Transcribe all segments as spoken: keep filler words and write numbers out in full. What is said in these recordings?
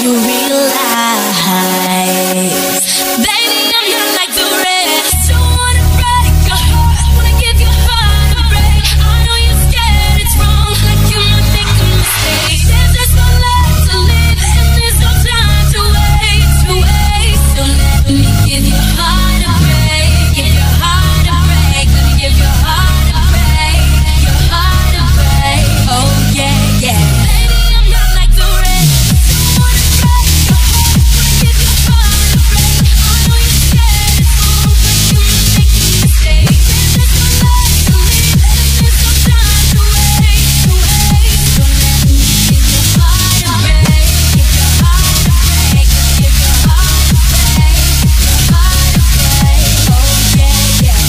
you realize, baby, I'm not like the rest. Don't wanna break your heart, wanna give your heart a break. I know you're scared it's wrong, like you might make a mistake. There's just one life to live, and there's no time to wait, to wait. So let me give your heart a break, give your heart a break. Let me give your heart a break, your heart a break. Oh yeah, yeah. Baby, I'm not like the rest. Don't wanna break your heart, wanna give your heart a break. I know you're scared it's wrong, but you might make a mistake. There's just one life to live, and there's no time to wait, to wait. So let me give your heart a break, give your heart a break. Give your heart a break, your heart a break. Oh yeah, yeah.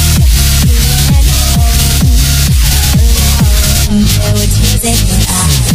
There were tears in your eyes.